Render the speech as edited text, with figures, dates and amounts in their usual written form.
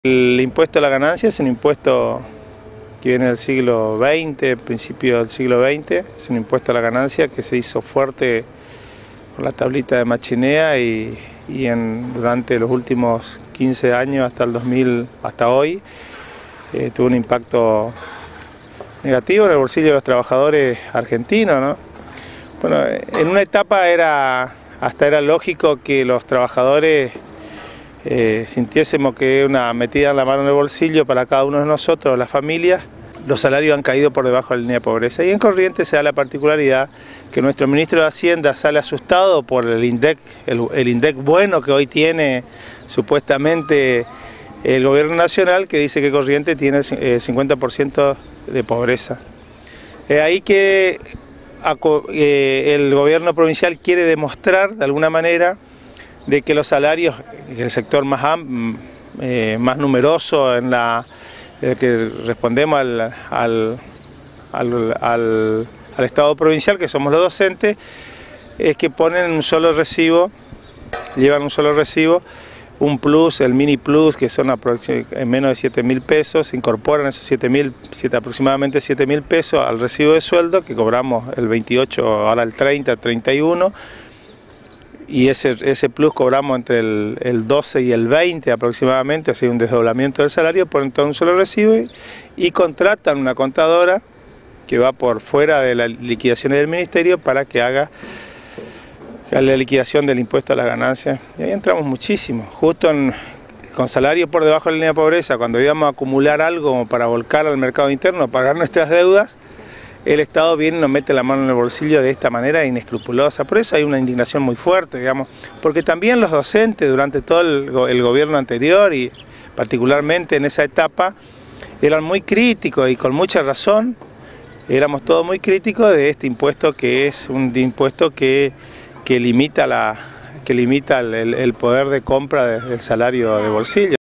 El impuesto a la ganancia es un impuesto que viene del siglo XX, principio del siglo XX, es un impuesto a la ganancia que se hizo fuerte con la tablita de Machinea y durante los últimos 15 años hasta el 2000, hasta hoy, tuvo un impacto negativo en el bolsillo de los trabajadores argentinos, ¿no? Bueno, en una etapa era lógico que los trabajadores sintiésemos que una metida en la mano en el bolsillo para cada uno de nosotros, las familias. Los salarios han caído por debajo de la línea de pobreza y en Corrientes se da la particularidad que nuestro ministro de Hacienda sale asustado por el INDEC bueno que hoy tiene supuestamente el gobierno nacional, que dice que Corrientes tiene el 50% de pobreza. Ahí que el gobierno provincial quiere demostrar de alguna manera de que los salarios, el sector más numeroso en que respondemos al Estado provincial, que somos los docentes, es que ponen un solo recibo, llevan un solo recibo, un plus, el mini plus, que son en menos de 7.000 pesos, incorporan esos aproximadamente 7.000 pesos al recibo de sueldo, que cobramos el 28, ahora el 30, 31, y ese plus cobramos entre el 12 y el 20 aproximadamente, así un desdoblamiento del salario, ponen todo un solo recibo y contratan una contadora que va por fuera de las liquidaciones del ministerio para que haga la liquidación del impuesto a las ganancias. Y ahí entramos muchísimo, justo con salario por debajo de la línea de pobreza, cuando íbamos a acumular algo para volcar al mercado interno, pagar nuestras deudas, el Estado viene y nos mete la mano en el bolsillo de esta manera inescrupulosa. Por eso hay una indignación muy fuerte, digamos, porque también los docentes durante todo el gobierno anterior y particularmente en esa etapa eran muy críticos y con mucha razón, éramos todos muy críticos de este impuesto, que es un impuesto que limita el poder de compra del salario de bolsillo.